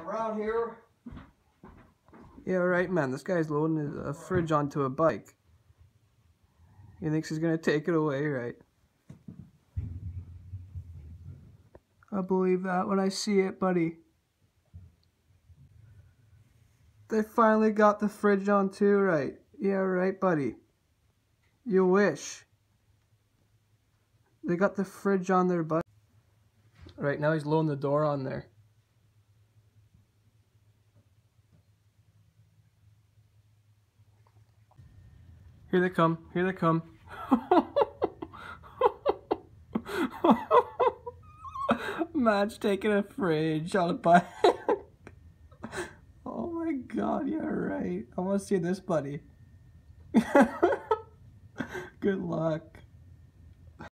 around here. Yeah, right, man. This guy's loading a fridge onto a bike. He thinks he's gonna take it away, right? I believe that when I see it, buddy. They finally got the fridge on too, right? Yeah, right, buddy. You wish. They got the fridge on their bike. Right, now he's loading the door on there. Here they come. Here they come. Man's taking a fridge on a bike. Oh my god, yeah, right. I want to see this, buddy. Good luck.